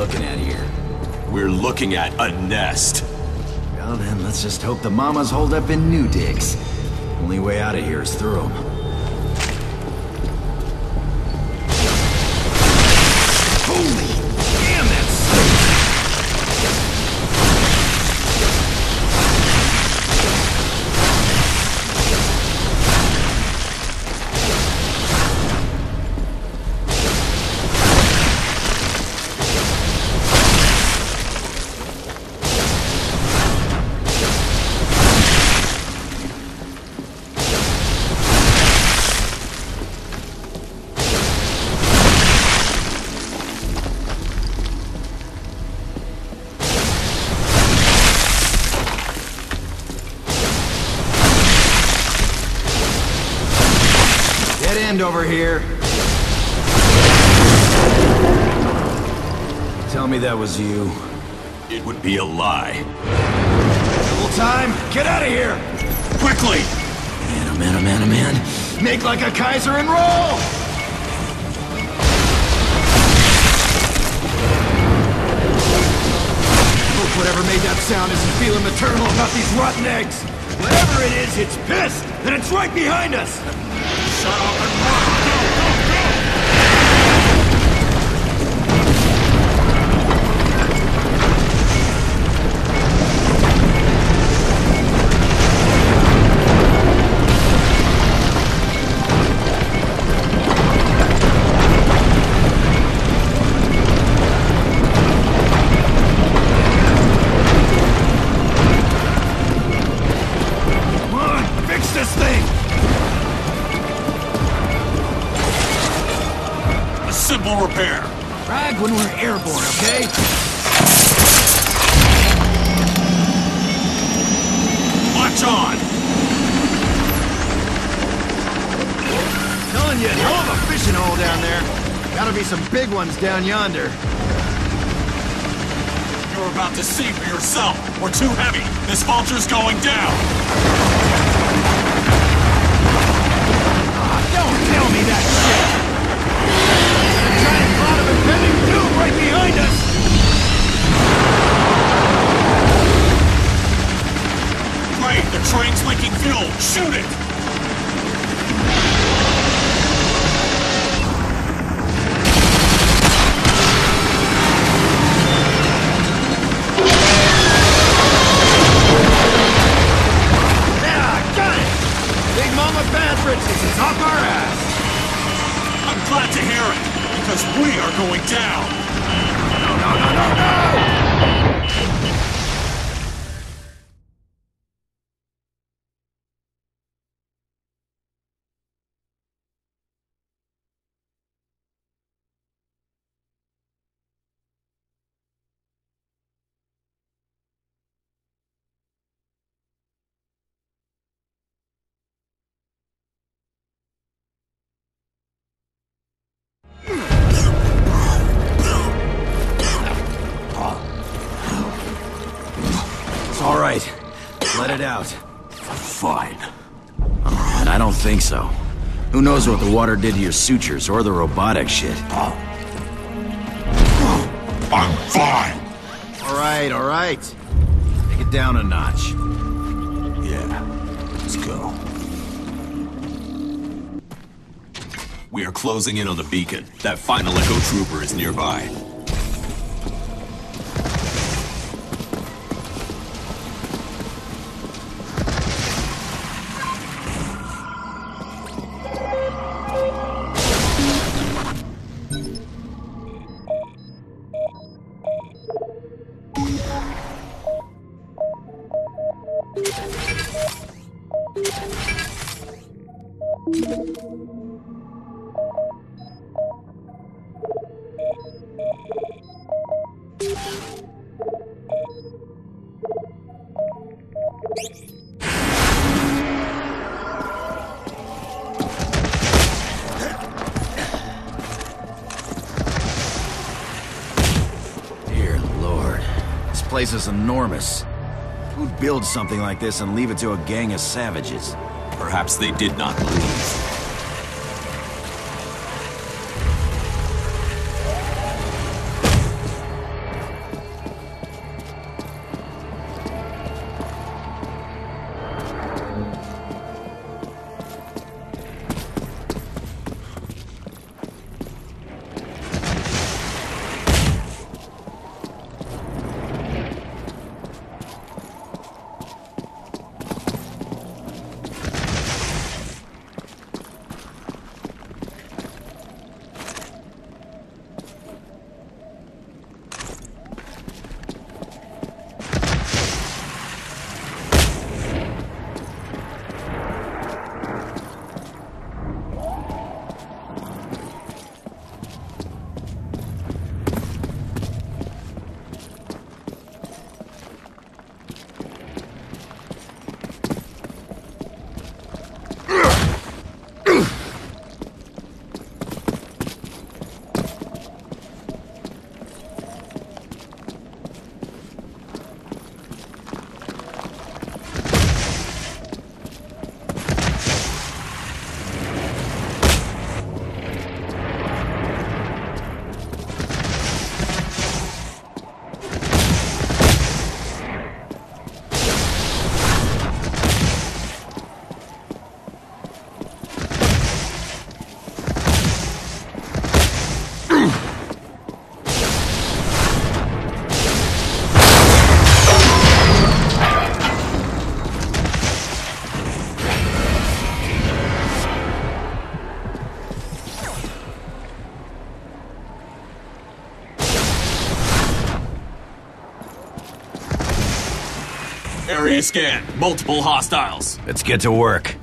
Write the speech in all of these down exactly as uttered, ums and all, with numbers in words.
looking at here? We're looking at a nest. Well then, let's just hope the mamas hold up in new digs. Only way out of here is through them. Holy damn, that's sick! Dead end over here. Tell me that was you. It would be a lie. Full time, get out of here! Quickly! Man, oh man, oh man, oh man. Make like a Kaiser and roll! Hope whatever made that sound isn't feeling maternal about these rotten eggs. Whatever it is, it's pissed, and it's right behind us! Shut up and run! Go, go, go! Come on, fix this thing! Simple repair. Frag when we're airborne, okay? Watch on! Telling you, hell of a fishing hole down there. Gotta be some big ones down yonder. You're about to see for yourself. We're too heavy. This vulture's going down. Ah, don't tell me that shit! Giant cloud of impending doom right behind us! Great, the train's leaking fuel. Shoot it! Yeah, got it! Big Mama Bad Britches is off our ass! I'm glad to hear it, because we are going down. No, no, no, no, no! It's all right. Let it out. Fine. Oh, and I don't think so. Who knows what the water did to your sutures or the robotic shit. I'm fine. All right, all right. Take it down a notch. Yeah, let's go. We are closing in on the beacon. That final Echo Trooper is nearby. Dear Lord. This place is enormous. Who'd build something like this and leave it to a gang of savages? Perhaps they did not leave. Area scan. Multiple hostiles. Let's get to work.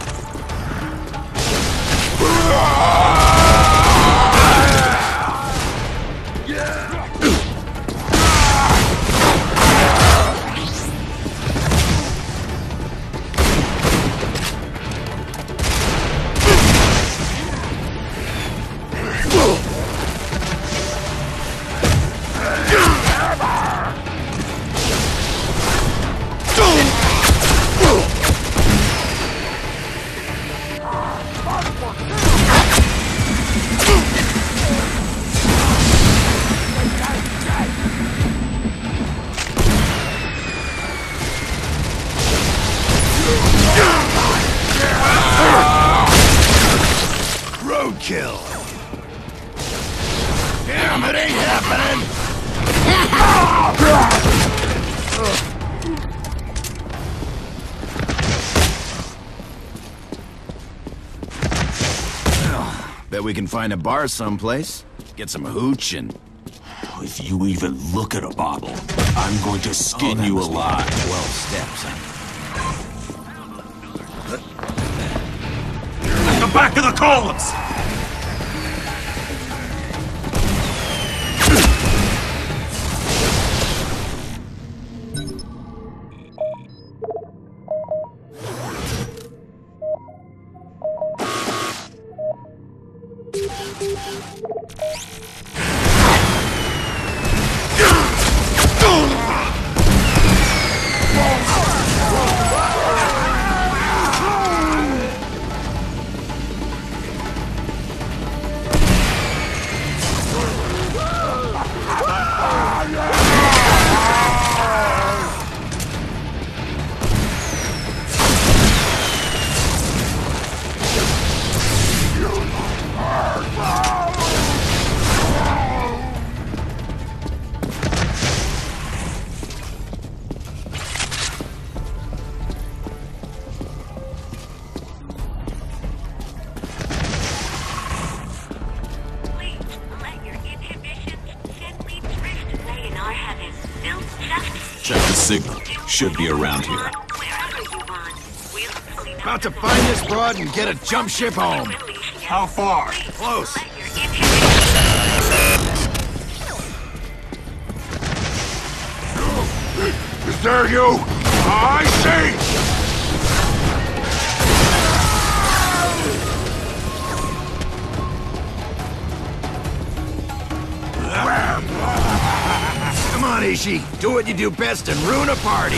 Roadkill. Damn, it ain't happening. Bet we can find a bar someplace. Get some hooch and... If you even look at a bottle, I'm going to skin oh, you alive. Twelve steps, huh? At the back of the columns! Check the signal. Should be around here. About to find this broad and get a jump ship home. How far? Close. Is there you? I see! Come on, Ishi. Do what you do best and ruin a party.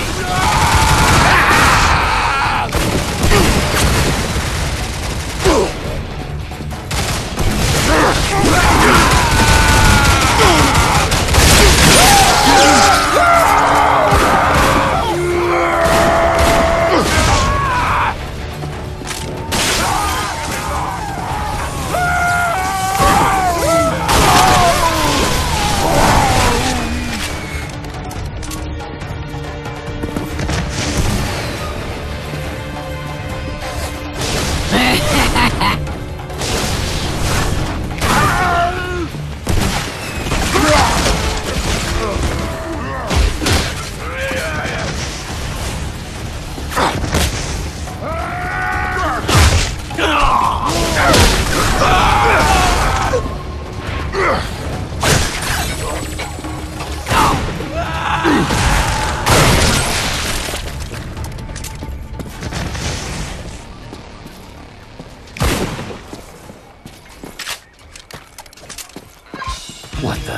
What the?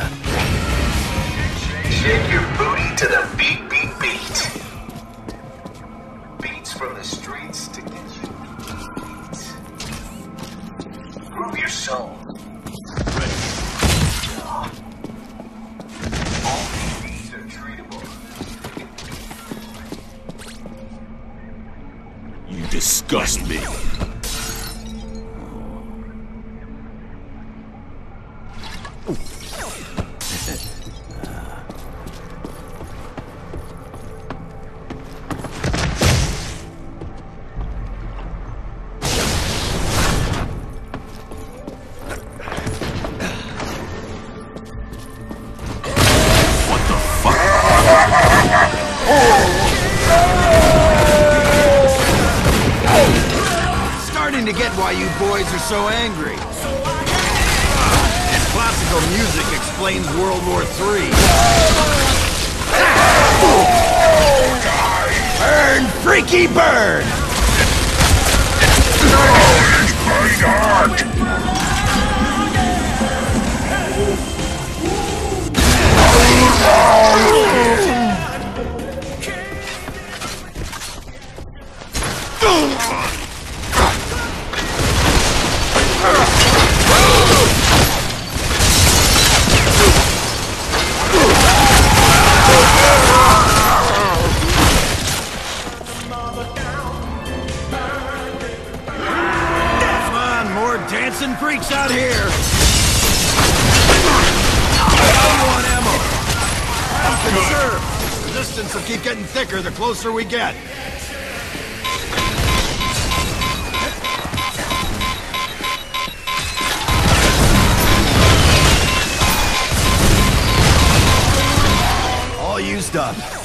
Shake your booty to the beat, beat, beat. Beats from the streets to get you beat. Groove your soul. Ready. All these beats are treatable. You disgust me. starting to get why you boys are so angry. Classical music explains World War Three. Burn, freaky burn! Dancing freaks out here! I want ammo! I'm conserved! Resistance will keep getting thicker the closer we get. All used up.